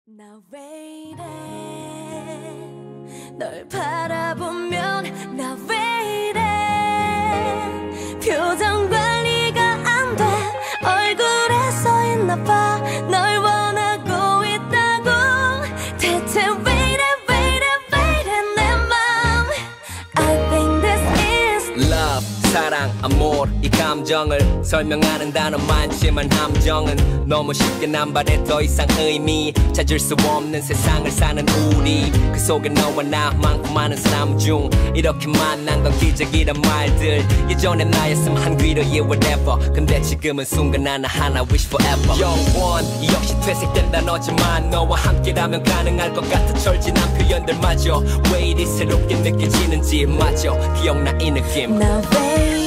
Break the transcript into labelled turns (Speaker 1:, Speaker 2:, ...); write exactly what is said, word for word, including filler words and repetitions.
Speaker 1: 나 왜 이래 널 바라보면 나 왜 이래 표정 관리가 안 돼 얼굴에 써있나 봐 널 원하고 있다고 대체 왜 이래 왜 이래 왜 이래 내 맘 I think this is
Speaker 2: Love 사랑, amor 이 감정을 설명하는 단어 많지만 함정은 너무 쉽게 남발해 더 이상 의미 찾을 수 없는 세상을 사는 우리 그 속에 너와 나 많고 많은 사람 중 이렇게 만난 건 기적이란 말들 예전에 나였음 한 귀로 yeah whatever 근데 지금은 순간 하나하나 wish forever 영원 이 역시 퇴색된 단어지만 너와 함께라면 가능할 것 같아 철진한 표현들마저 왜 이리 새롭게 느껴지는지 마저 기억나 이 느낌
Speaker 1: 나 왜